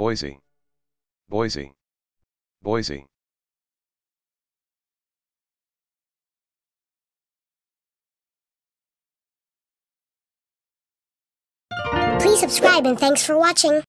Boise, Boise, Boise. Please subscribe and thanks for watching.